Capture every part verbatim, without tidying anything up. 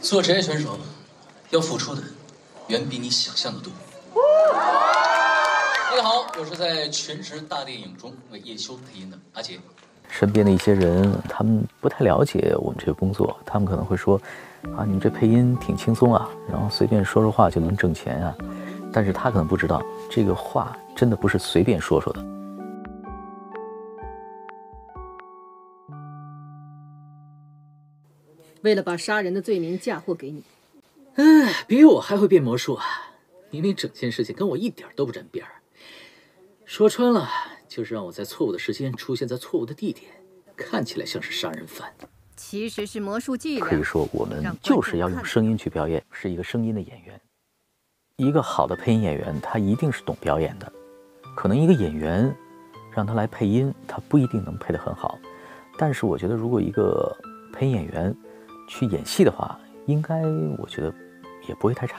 做职业选手，要付出的远比你想象的多。大家好，我是在全职大电影中为叶修配音的阿杰。 身边的一些人，他们不太了解我们这个工作，他们可能会说，啊，你们这配音挺轻松啊，然后随便说说话就能挣钱啊。但是他可能不知道，这个话真的不是随便说说的。 为了把杀人的罪名嫁祸给你， 哎，比我还会变魔术啊！明明整件事情跟我一点都不沾边儿，说穿了就是让我在错误的时间出现在错误的地点，看起来像是杀人犯， 其实是魔术伎俩。 可以说，我们就是要用声音去表演，是一个声音的演员。一个好的配音演员，他一定是懂表演的。可能一个演员让他来配音，他不一定能配得很好，但是我觉得，如果一个配音演员去演戏的话，应该我觉得也不会太差。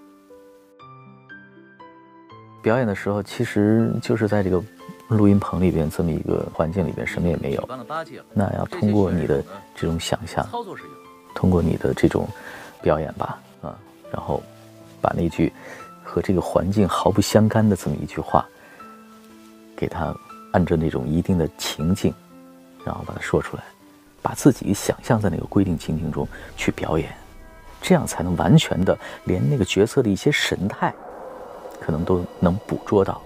表演的时候，其实就是在这个录音棚里边这么一个环境里边，什么也没有。那要通过你的这种想象，通过你的这种表演吧，啊，然后把那句和这个环境毫不相干的这么一句话，给它按照那种一定的情境，然后把它说出来。把自己想象在那个规定情境中去表演，这样才能完全的连那个角色的一些神态可能都能捕捉到。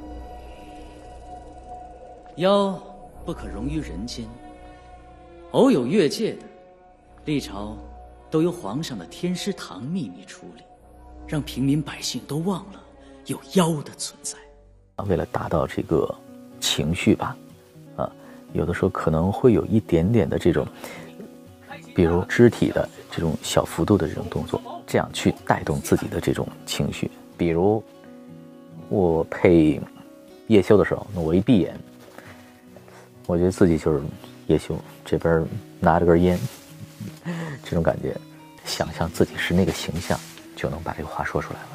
妖不可容于人间，偶有越界的，历朝都由皇上的天师堂秘密处理，让平民百姓都忘了有妖的存在。 为了达到这个情绪吧，啊，有的时候可能会有一点点的这种，比如肢体的这种小幅度的这种动作，这样去带动自己的这种情绪。比如我配叶修的时候，那我一闭眼，我觉得自己就是叶修，这边拿着根烟，这种感觉，想象自己是那个形象，就能把这个话说出来了。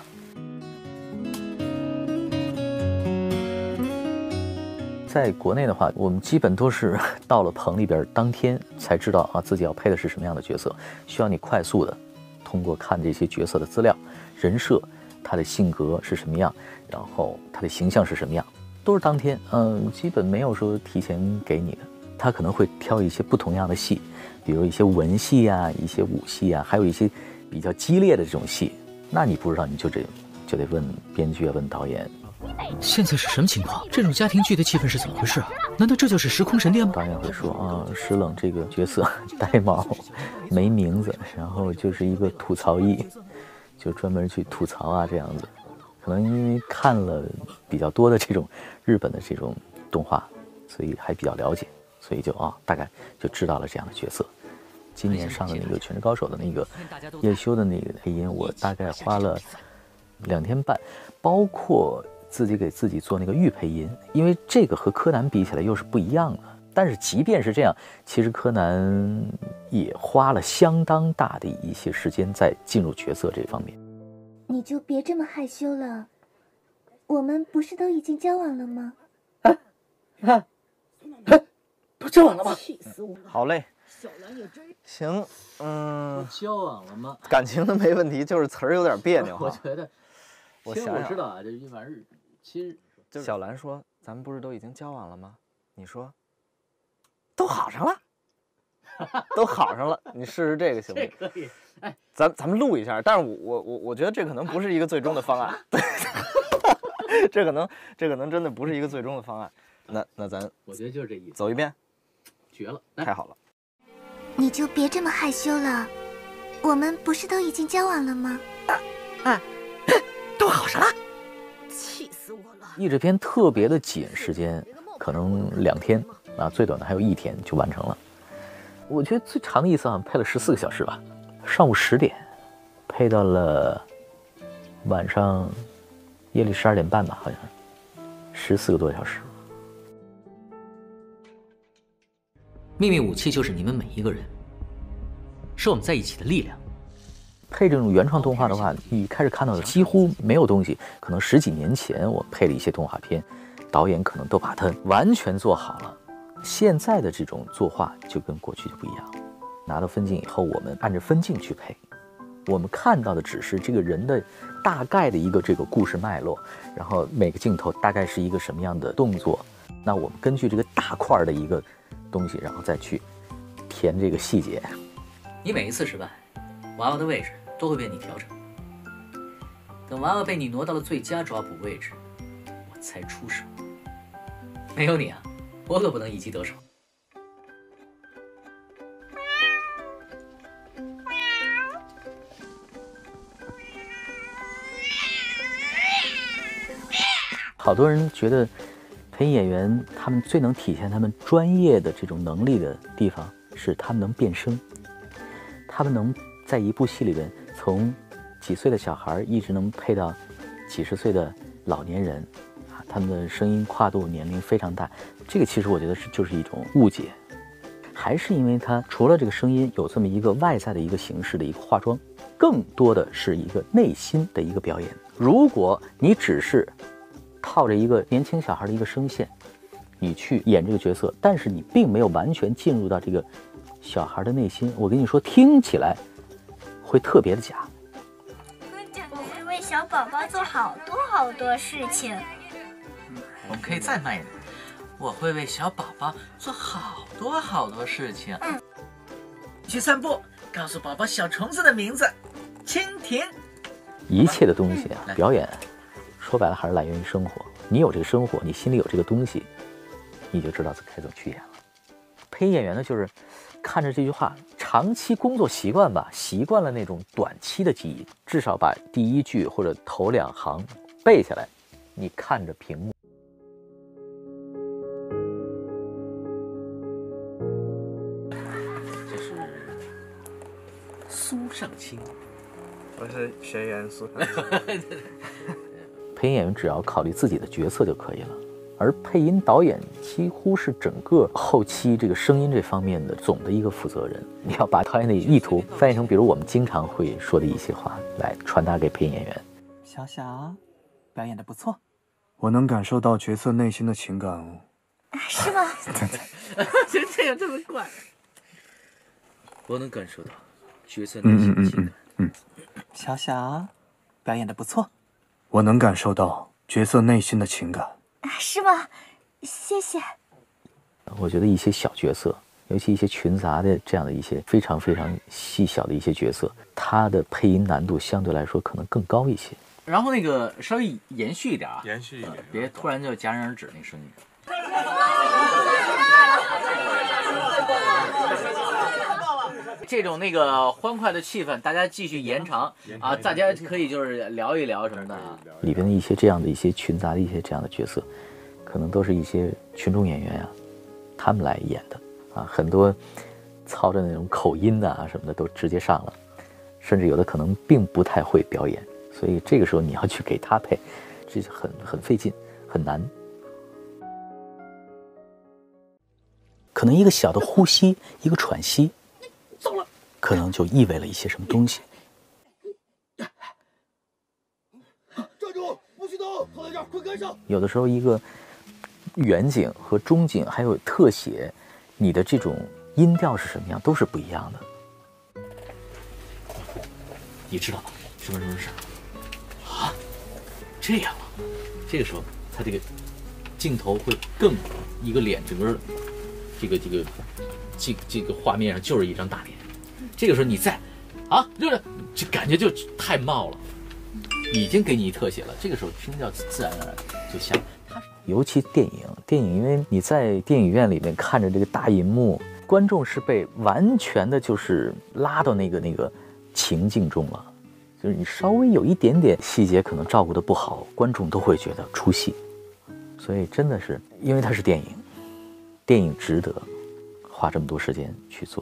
在国内的话，我们基本都是到了棚里边当天才知道啊自己要配的是什么样的角色，需要你快速的通过看这些角色的资料、人设，他的性格是什么样，然后他的形象是什么样，都是当天，嗯，基本没有说提前给你的。他可能会挑一些不同样的戏，比如一些文戏啊，一些武戏啊，还有一些比较激烈的这种戏，那你不知道你就得就得问编剧啊，问导演。 现在是什么情况？这种家庭剧的气氛是怎么回事啊？难道这就是时空神殿吗？ 导演会说啊，石冷这个角色呆毛，没名字，然后就是一个吐槽艺，就专门去吐槽啊这样子。可能因为看了比较多的这种日本的这种动画，所以还比较了解，所以就啊大概就知道了这样的角色。今年上的那个《全职高手》的那个叶修的那个配音，我大概花了两天半，包括自己给自己做那个预配音，因为这个和柯南比起来又是不一样的。但是即便是这样，其实柯南也花了相当大的一些时间在进入角色这方面。 你就别这么害羞了，我们不是都已经交往了吗？ 啊啊！不交往了吗？ 气死我了！ 好嘞， 小兰也真行，嗯， 交往了吗？ 感情的没问题，就是词儿有点别扭哈。 我觉得， 我想想， 我知道啊，这一玩意儿，其实、就是、 小兰说：“咱们不是都已经交往了吗？”你说，都好上了，都好上了，你试试这个行吗？ 这可以，哎， 咱咱们录一下，但是我我我我觉得这可能不是一个最终的方案，对，这可能这可能真的不是一个最终的方案。那那咱， 我觉得就是这意思， 走一遍， 绝了， 太好了。 你就别这么害羞了，我们不是都已经交往了吗？ 啊，啊都好上了， 气死我了！ 译制片特别的紧，时间可能两天啊，最短的还有一天就完成了。我觉得最长的一次好像配了十四个小时吧，上午十点配到了晚上夜里十二点半吧，好像十四个多小时。 秘密武器就是你们每一个人，是我们在一起的力量。 配这种原创动画的话，你开始看到的几乎没有东西，可能十几年前我配了一些动画片，导演可能都把它完全做好了。现在的这种作画就跟过去就不一样，拿到分镜以后，我们按着分镜去配， 我们看到的只是这个人的大概的一个这个故事脉络，然后每个镜头大概是一个什么样的动作，那我们根据这个大块的一个东西，然后再去填这个细节。 你每一次失败，娃娃的位置都会被你调整。等娃娃被你挪到了最佳抓捕位置，我才出手。没有你啊，我可不能一击得手。 好多人觉得配音演员他们最能体现他们专业的这种能力的地方是他们能变声，他们能在一部戏里边从几岁的小孩一直能配到几十岁的老年人，啊，他们的声音跨度年龄非常大。这个其实我觉得是就是一种误解，还是因为他除了这个声音有这么一个外在的一个形式的一个化妆，更多的是一个内心的一个表演。如果你只是套着一个年轻小孩的一个声线，你去演这个角色，但是你并没有完全进入到这个小孩的内心，我跟你说，听起来会特别的假。 我会为小宝宝做好多好多事情。 我们可以再慢一点。我会为小宝宝做好多好多事情。嗯，去散步，告诉宝宝小虫子的名字，蜻蜓。 一切的东西啊，表演说白了还是来源于生活。你有这个生活，你心里有这个东西，你就知道该怎么去演了。配音演员呢，就是看着这句话，长期工作习惯吧，习惯了那种短期的记忆，至少把第一句或者头两行背下来，你看着屏幕。 这是苏尚卿， 我是学员苏尚卿。 配音演员只要考虑自己的角色就可以了，而配音导演几乎是整个后期这个声音这方面的总的一个负责人。你要把导演的意图翻译成，比如我们经常会说的一些话，来传达给配音演员。 小小，表演的不错， 我能感受到角色内心的情感哦。 是吗？ 就这样这么怪。我能感受到角色内心的情感。 嗯嗯嗯嗯，小小，表演的不错。 我能感受到角色内心的情感。 是吗？谢谢。 我觉得一些小角色，尤其一些群杂的这样的一些非常非常细小的一些角色，它的配音难度相对来说可能更高一些。 然后那个稍微延续一点啊， 延续一点， 呃、别突然就戛然而止那声音。这种那个欢快的气氛，大家继续延长啊！大家可以就是聊一聊什么的啊。 里边的一些这样的一些群杂的一些这样的角色，可能都是一些群众演员啊，他们来演的啊，很多操着那种口音的啊什么的都直接上了，甚至有的可能并不太会表演，所以这个时候你要去给他配，这很很费劲，很难。可能一个小的呼吸，一个喘息， 走了， 可能就意味了一些什么东西。 站住！不许动！坐在这儿，快跟上！ 有的时候，一个远景和中景还有特写，你的这种音调是什么样，都是不一样的。 你知道吧？什么什么事啊？这样啊？这个时候，他这个镜头会更一个脸整个。这个这个这这个画面上就是一张大脸，这个时候你再啊，就是就感觉就太冒了，已经给你特写了，这个时候听着自然而然就像。 尤其电影，电影因为你在电影院里面看着这个大银幕，观众是被完全的就是拉到那个那个情境中了，就是你稍微有一点点细节可能照顾得不好，观众都会觉得出戏，所以真的是因为它是电影。电影值得花这么多时间去做。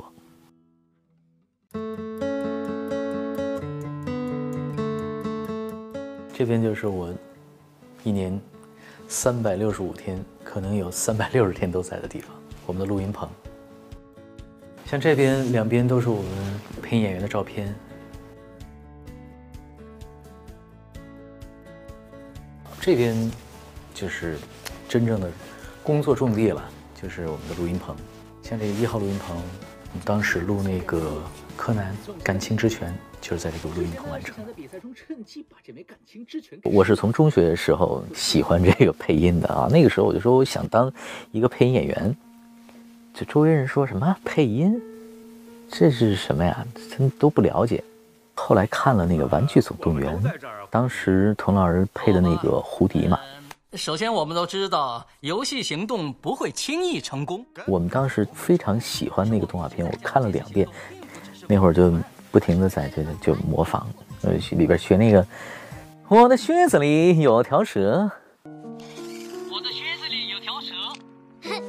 这边就是我一年三百六十五天，可能有三百六十天都在的地方，我们的录音棚。像这边两边都是我们配音演员的照片。这边就是真正的工作重地了。就是我们的录音棚，像这个一号录音棚，我们当时录那个柯南感情之泉就是在这个录音棚完成的。我是从中学的时候喜欢这个配音的啊，那个时候我就说我想当一个配音演员，就周围人说什么配音，这是什么呀？真都不了解。后来看了那个《玩具总动员》，当时童老师配的那个胡迪嘛。 首先，我们都知道游戏行动不会轻易成功。 我们当时非常喜欢那个动画片，我看了两遍，那会儿就不停的在这就模仿，呃，里边学那个，我的靴子里有条蛇， 我的靴子里有条蛇。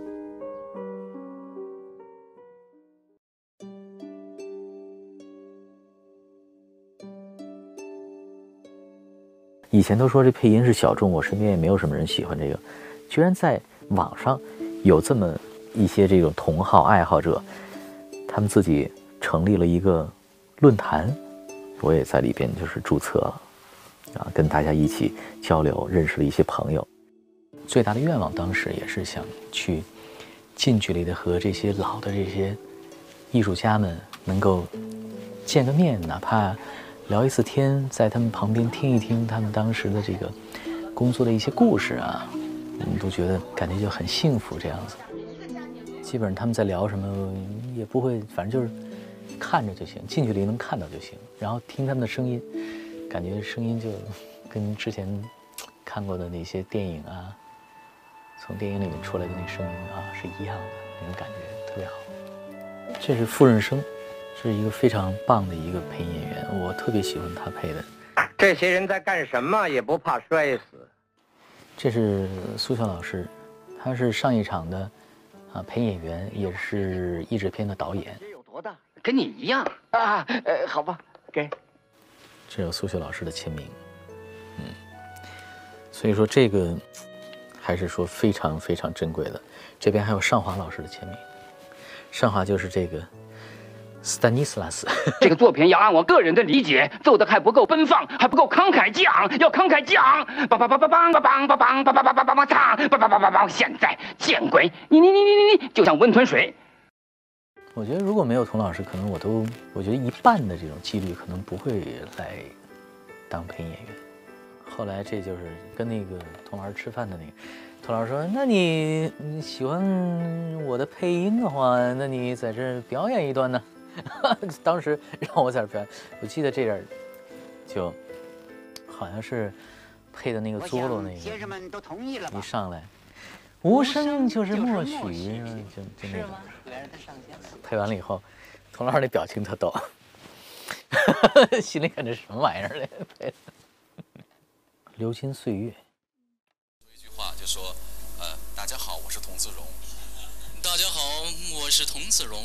以前都说这配音是小众，我身边也没有什么人喜欢这个，居然在网上有这么一些这种同好爱好者，他们自己成立了一个论坛，我也在里边就是注册了，啊，跟大家一起交流，认识了一些朋友。最大的愿望当时也是想去近距离的和这些老的这些艺术家们能够见个面，哪怕聊一次天，在他们旁边听一听他们当时的这个工作的一些故事啊，我们都觉得感觉就很幸福这样子。基本上他们在聊什么也不会，反正就是看着就行，近距离能看到就行，然后听他们的声音，感觉声音就跟之前看过的那些电影啊，从电影里面出来的那声音啊是一样的，那种感觉特别好。这是傅润生，是一个非常棒的一个配音演员，我特别喜欢他配的。 这些人在干什么也不怕摔死。 这是苏笑老师，他是上一场的啊配音演员，也是译制片的导演。 有多大？跟你一样啊？呃，好吧，给。 这有苏笑老师的签名，嗯，所以说这个还是说非常非常珍贵的。这边还有尚华老师的签名，尚华就是这个斯丹尼斯拉斯。 这个作品要按我个人的理解做的还不够奔放，还不够慷慨激昂，要慷慨激昂。梆梆梆梆梆梆梆梆梆梆梆梆梆梆梆唱，梆梆梆梆梆。现在见鬼！你你你你你你，就像温吞水。 我觉得如果没有童老师，可能我都我觉得一半的这种几率可能不会来当配音演员。后来这就是跟那个童老师吃饭的那个，童老师说：“那你你喜欢我的配音的话，那你在这儿表演一段呢？”当时让我在这儿表演，我记得这点就好像是配的那个佐罗那个， 先生们都同意了吧？ 一上来，无声就是默许，就就那个。配完了以后，童老师那表情特逗，心里看这什么玩意儿嘞？配的。流金岁月。 一句话就说，呃，大家好，我是童自荣。大家好，我是童自荣。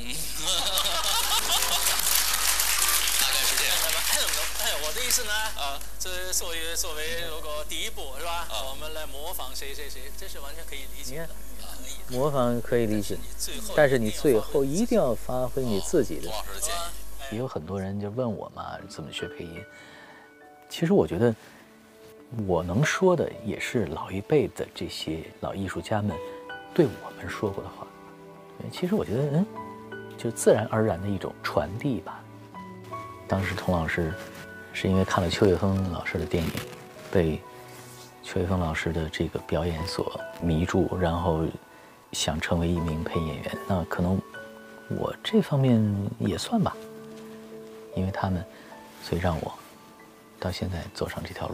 大概是这样。 哎，我的意思呢，啊，这作为作为如果第一步是吧？啊，我们来模仿谁谁谁，这是完全可以理解的。 模仿可以理解，但是你最后一定要发挥你自己的。也有很多人就问我嘛，怎么学配音？其实我觉得，我能说的也是老一辈的这些老艺术家们对我们说过的话。其实我觉得，嗯，就自然而然的一种传递吧。当时童老师是因为看了邱岳峰老师的电影，被邱岳峰老师的这个表演所迷住，然后想成为一名配音演员。那可能我这方面也算吧，因为他们，所以让我到现在走上这条路。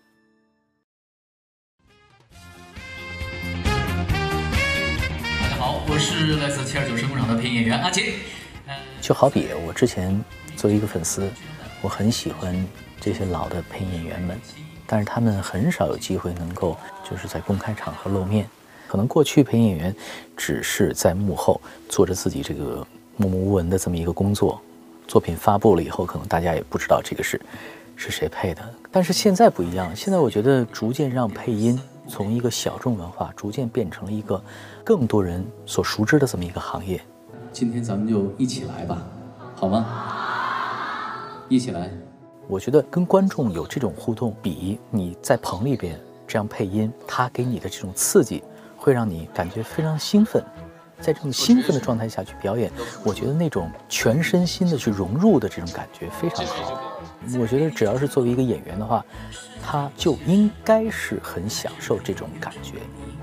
大家好，我是来自七二九声工厂的配音演员阿杰。 就好比我之前作为一个粉丝，我很喜欢这些老的配音演员们，但是他们很少有机会能够就是在公开场合露面。可能过去配音演员只是在幕后做着自己这个默默无闻的这么一个工作，作品发布了以后，可能大家也不知道这个是是谁配的。但是现在不一样，现在我觉得逐渐让配音从一个小众文化，逐渐变成了一个更多人所熟知的这么一个行业。 今天咱们就一起来吧，好吗？一起来。 我觉得跟观众有这种互动，比你在棚里边这样配音，它给你的这种刺激，会让你感觉非常兴奋。 在这种兴奋的状态下去表演，我觉得那种全身心的去融入的这种感觉非常好。我觉得只要是作为一个演员的话，他就应该是很享受这种感觉。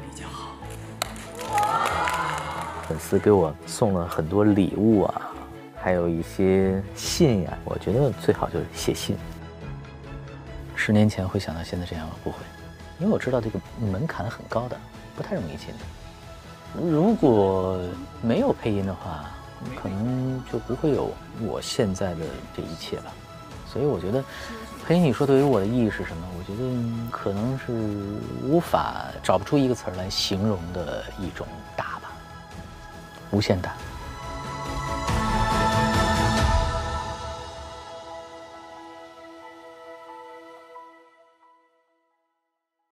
粉丝给我送了很多礼物啊，还有一些信呀，我觉得最好就是写信。十年前会想到现在这样吗？不会，因为我知道这个门槛很高的，不太容易进的。如果没有配音的话，可能就不会有我现在的这一切吧。所以我觉得，配音你说对于我的意义是什么？我觉得可能是无法找不出一个词儿来形容的一种大吧，无限大。